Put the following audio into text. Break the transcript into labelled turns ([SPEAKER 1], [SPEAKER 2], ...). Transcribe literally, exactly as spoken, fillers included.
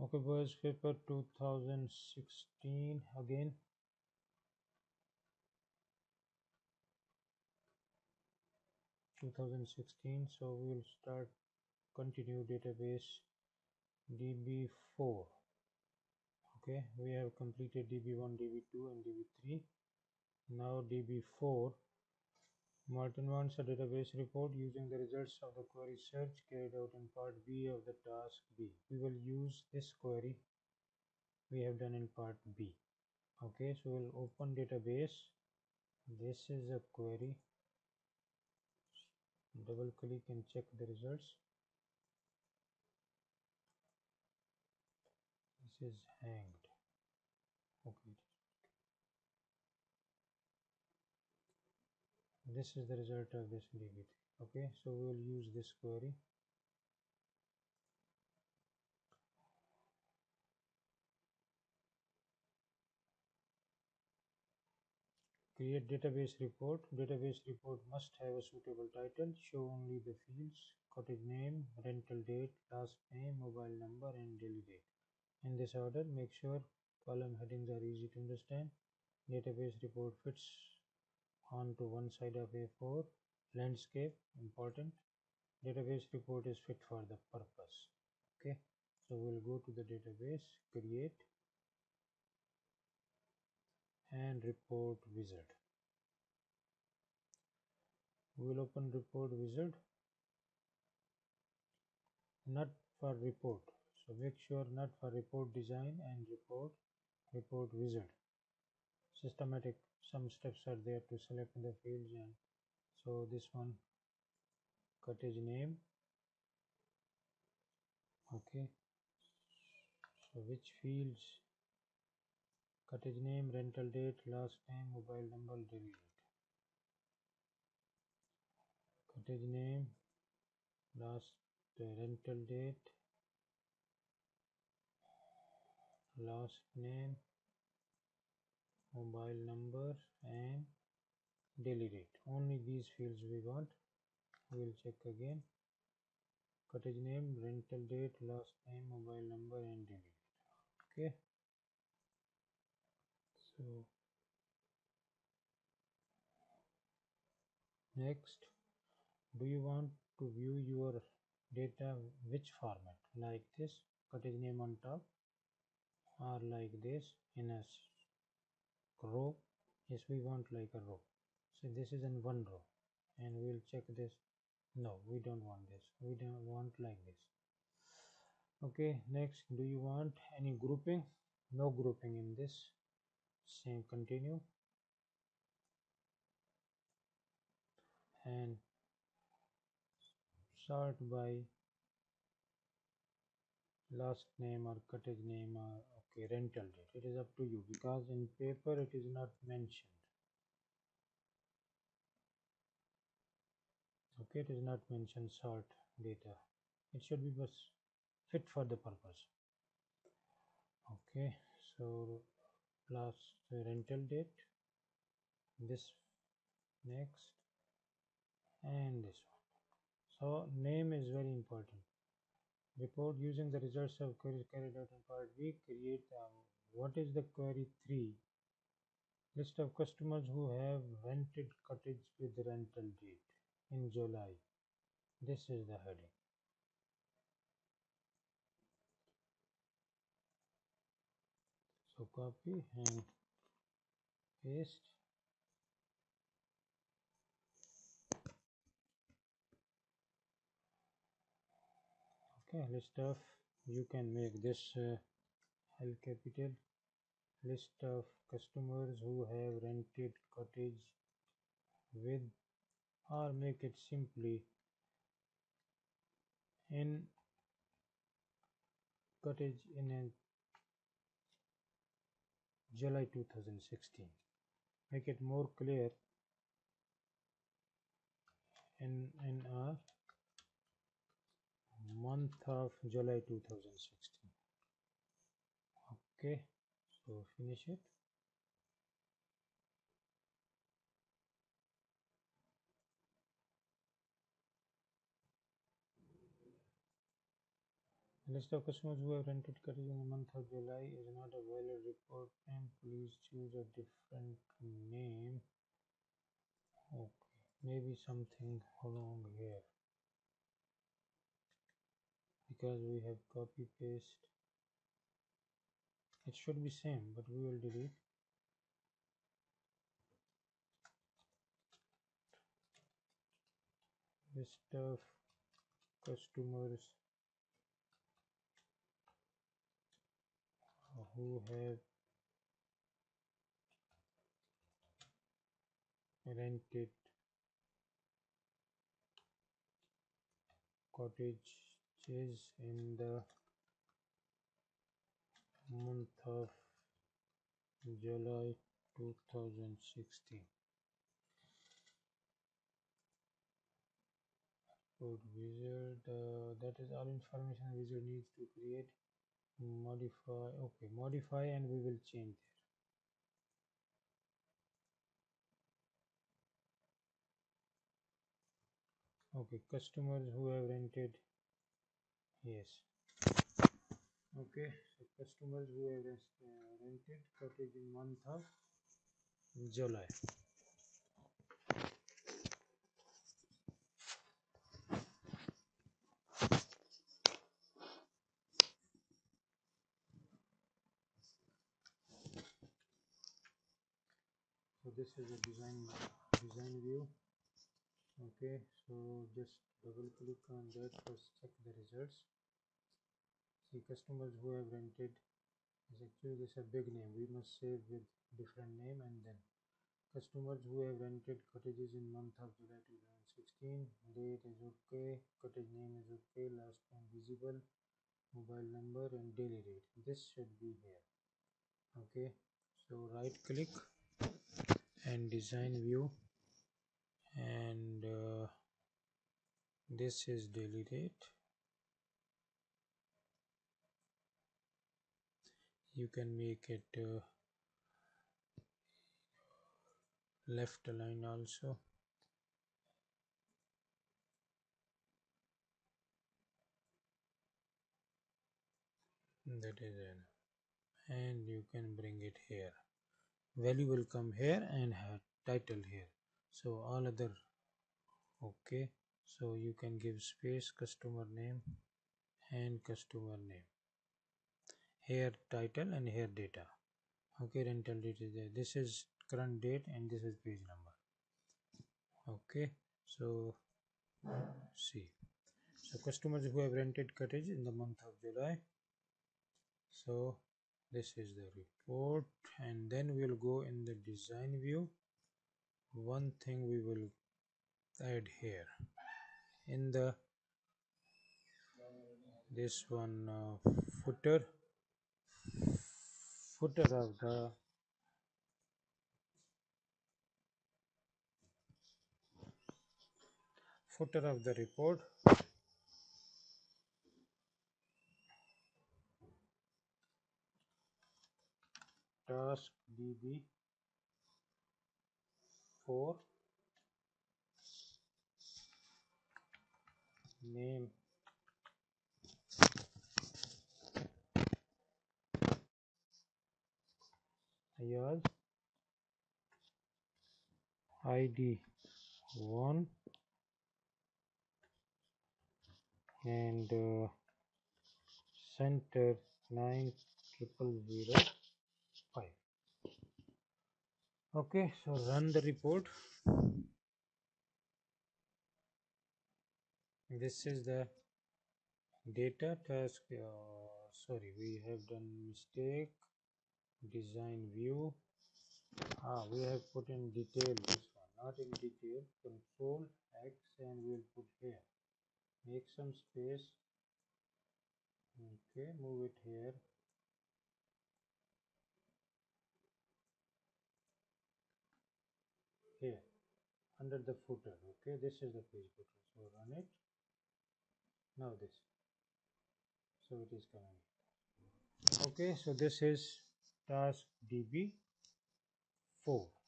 [SPEAKER 1] Okay, boys, paper two thousand sixteen again. twenty sixteen. So we will start continue database D B four. Okay, we have completed D B one, D B two, and D B three. Now D B four. Martin wants a database report using the results of the query search carried out in part B of the task B. We will use this query we have done in part B. Okay, so we'll open database. This is a query. Double click and check the results. This is hanged. Okay, this is the result of this D B three. Okay, so we will use this query. Create database report. Database report must have a suitable title. Show only the fields: cottage name, rental date, last name, mobile number, and daily date. In this order, make sure column headings are easy to understand. Database report fits onto one side of A four. Landscape, important. Database report is fit for the purpose. Okay, so we'll go to the database, create, and report wizard. We'll open report wizard. Not for report, so make sure not for report design and report report wizard. Systematic, some steps are there to select the fields, and so this one, cottage name. Okay, so which fields? Cottage name, rental date, last name, mobile number, daily date. Cottage name, last uh, rental date, last name, mobile number, and daily date. Only these fields we want. We will check again. Cottage name, rental date, last name, mobile number, and daily date. Okay, so next, do you want to view your data which format? Like this, cottage name on top, or like this in a row? Yes, we want like a row. So this is in one row, and we'll check this. No, we don't want this. We don't want like this. Okay, next, do you want any grouping? No grouping in this. Same, continue, and sort by last name or cottage name or okay rental date. It is up to you, because in paper it is not mentioned. Okay, it is not mentioned sort data. It should be bus fit for the purpose. Okay, so last rental date, this, next, and this one. So name is very important. Report using the results of query carried out in part B. Create um, what is the query three? List of customers who have rented cottage with rental date in July. This is the heading. So copy and paste. Okay, list of, you can make this uh, L capital. List of customers who have rented cottage with, or make it simply in cottage in a July two thousand sixteen. Make it more clear in in a month of July two thousand sixteen. Okay, so finish it. The list of customers who have rented cottage in the month of July is not a valid report name. Please choose a different name. Okay, maybe something along here because we have copy paste. It should be same, but we will delete. List of customers who have rented cottages in the month of July two thousand sixteen. Code wizard, uh, that is all information wizard needs to create, modify. Okay, modify, and we will change there. Okay, customers who have rented. Yes. Okay, so customers who have uh, rented cottage in month of July. So this is a design design view. Okay, so just double click on that. First check the results. See, customers who have rented is actually this a big name. We must save with different name, and then customers who have rented cottages in month of July two thousand sixteen. Date is okay, cottage name is okay, last name visible, mobile number, and daily rate. This should be here. Okay, so right click and design view, and uh, this is daily rate. You can make it uh, left align also. That is it, and you can bring it here. Value will come here and have title here. So all other okay. So you can give space, customer name and customer name, here title and here data. Okay, rental date is there. This is current date and this is page number. Okay, so see, so customers who have rented cottage in the month of July. So this is the report, and then we'll go in the design view. One thing we will add here in the this one uh, footer footer of the footer of the report. Task D B four, name Ayaz, I D one, and uh, center nine triple zero five. Okay, so run the report. This is the data task. Uh, sorry, we have done mistake. Design view. Ah, we have put in detail this one, not in detail. Control X and we'll put here. Make some space. Okay, move it here. Here, under the footer. Okay, this is the page footer. So run it. Now this. So it is coming. Okay, so this is task D B four.